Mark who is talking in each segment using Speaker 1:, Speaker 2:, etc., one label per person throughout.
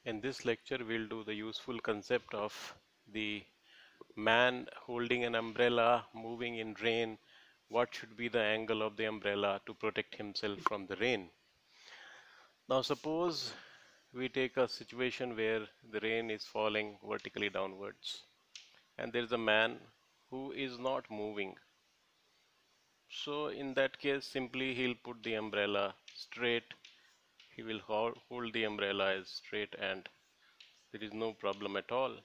Speaker 1: In this lecture, we'll do the useful concept of the man holding an umbrella, moving in rain. What should be the angle of the umbrella to protect himself from the rain? Now, suppose we take a situation where the rain is falling vertically downwards, and there is a man who is not moving. So, in that case, simply he'll put the umbrella straight. He will hold the umbrella as straight, and there is no problem at all.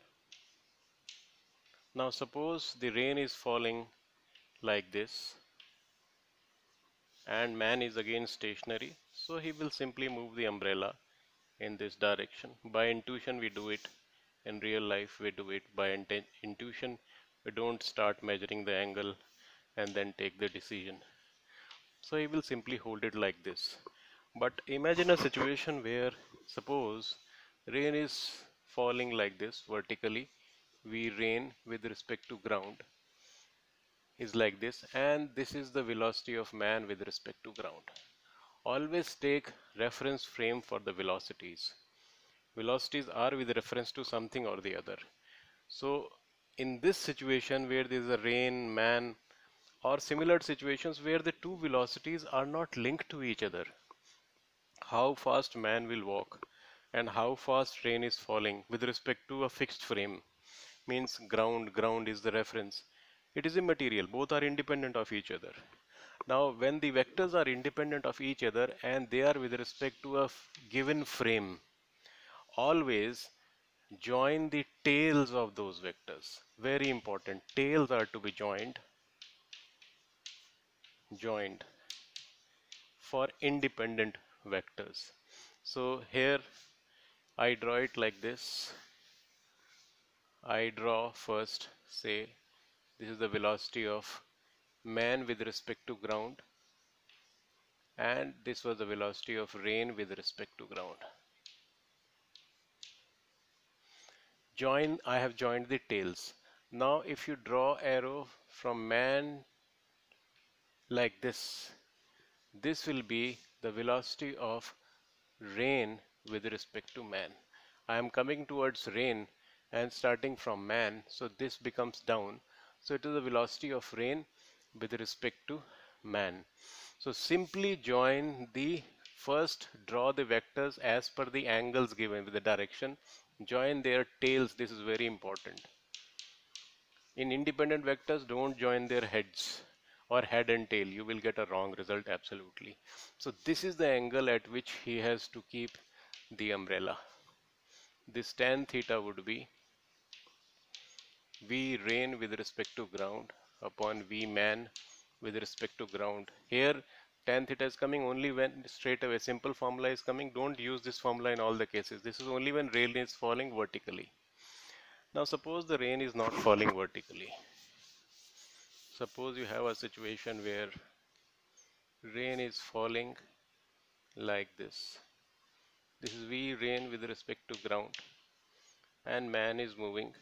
Speaker 1: Now suppose the rain is falling like this and man is again stationary, so he will simply move the umbrella in this direction. By intuition we do it, in real life we do it by intuition. We don't start measuring the angle and then take the decision. So he will simply hold it like this. But imagine a situation where suppose rain is falling like this vertically, we rain with respect to ground is like this, and this is the velocity of man with respect to ground. Always take reference frame for the velocities. Velocities are with reference to something or the other. So in this situation where there is a rain, man, or similar situations where the two velocities are not linked to each other, how fast man will walk and how fast rain is falling with respect to a fixed frame means ground is the reference. It is immaterial, both are independent of each other. Now when the vectors are independent of each other and they are with respect to a given frame, always join the tails of those vectors. Very important, tails are to be joined for independent vectors. So here I draw it like this. I draw first, say this is the velocity of man with respect to ground, and this was the velocity of rain with respect to ground. I have joined the tails. Now if you draw arrow from man like this will be the velocity of rain with respect to man. I am coming towards rain and starting from man, so this becomes down. So it is the velocity of rain with respect to man. So simply join the first, draw the vectors as per the angles given with the direction. Join their tails, this is very important. In independent vectors, don't join their heads or head and tail. You will get a wrong result absolutely. So this is the angle at which he has to keep the umbrella. This tan theta would be V rain with respect to ground upon V man with respect to ground. Here tan theta is coming only when straight away simple formula is coming. Don't use this formula in all the cases. This is only when rain is falling vertically. Now suppose the rain is not falling vertically. Suppose you have a situation where rain is falling like this. This is V rain with respect to ground and man is moving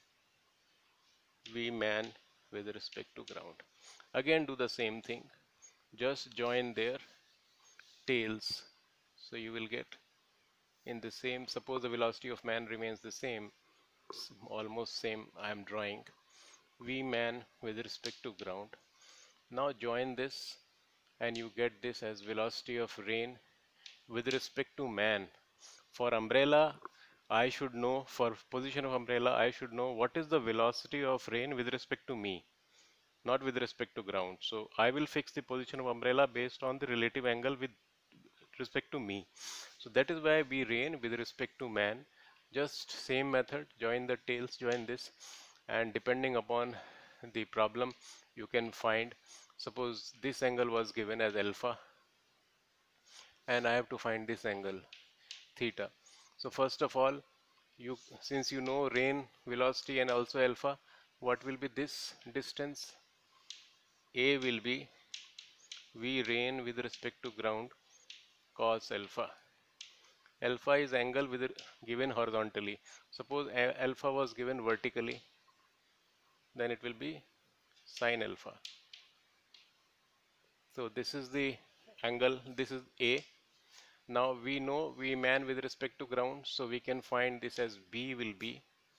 Speaker 1: V man with respect to ground. Again do the same thing, just join their tails. So you will get in the same, suppose the velocity of man remains the same, almost same I am drawing, V man with respect to ground. Now join this and you get this as velocity of rain with respect to man. For umbrella, I should know, for position of umbrella, I should know what is the velocity of rain with respect to me, not with respect to ground. So I will fix the position of umbrella based on the relative angle with respect to me. So that is why we rain with respect to man. Just same method, join the tails, join this, and depending upon the problem, you can find, suppose this angle was given as alpha, and I have to find this angle theta. So first of all, since you know rain velocity and also alpha, what will be this distance? A will be V rain with respect to ground cos alpha. Alpha is angle given horizontally. Suppose alpha was given vertically, then it will be sine alpha. So this is the angle, this is A. Now we know V man with respect to ground, so we can find this as B will be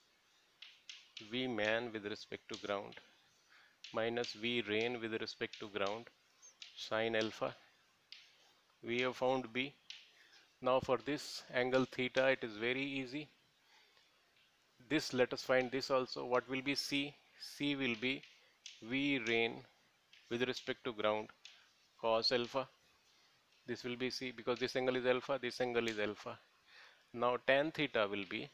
Speaker 1: V man with respect to ground minus V rain with respect to ground sine alpha. We have found B. Now for this angle theta, it is very easy. This, let us find this also. What will be C? C will be V rain with respect to ground cos alpha. This will be C because this angle is alpha, this angle is alpha. Now tan theta will be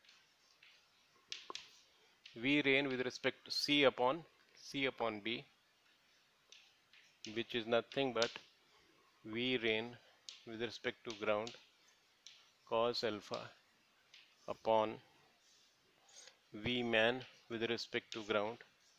Speaker 1: V rain with respect to C upon B, which is nothing but V rain with respect to ground cos alpha upon V man with respect to ground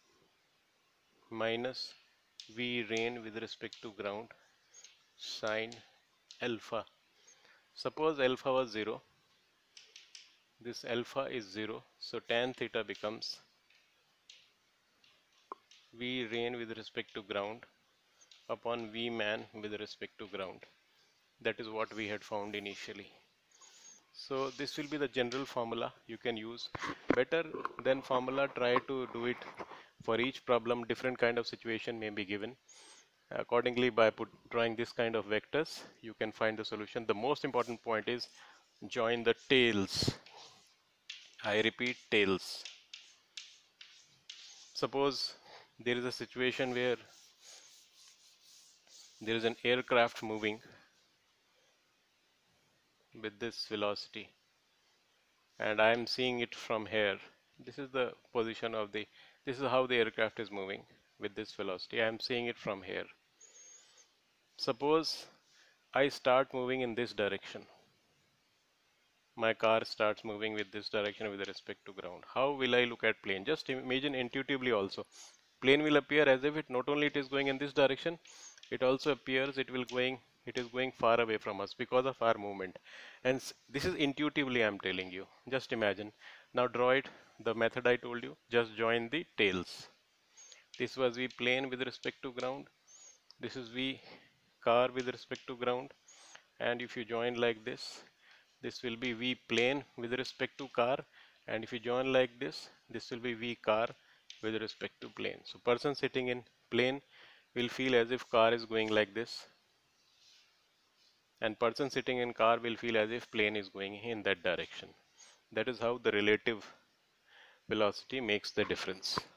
Speaker 1: minus V rain with respect to ground sine alpha. Suppose alpha was 0, this alpha is 0, so tan theta becomes V rain with respect to ground upon V man with respect to ground. That is what we had found initially. So this will be the general formula you can use. Better than formula, try to do it for each problem. Different kind of situation may be given. Accordingly, by drawing this kind of vectors, you can find the solution. The most important point is join the tails. I repeat, tails. Suppose there is a situation where there is an aircraft moving with this velocity and I am seeing it from here. This is the position of this is how the aircraft is moving with this velocity. I am seeing it from here. Suppose I start moving in this direction. My car starts moving with this direction with respect to ground. How will I look at plane? Just imagine intuitively also. Plane will appear as if it not only it is going in this direction, it also appears it is going far away from us because of our movement. And this is intuitively I am telling you. Just imagine. Now draw it the method I told you. Just join the tails. This was V plane with respect to ground. This is V car with respect to ground. And if you join like this will be V plane with respect to car, and if you join like this will be V car with respect to plane. So person sitting in plane will feel as if car is going like this, and person sitting in car will feel as if plane is going in that direction. That is how the relative velocity makes the difference.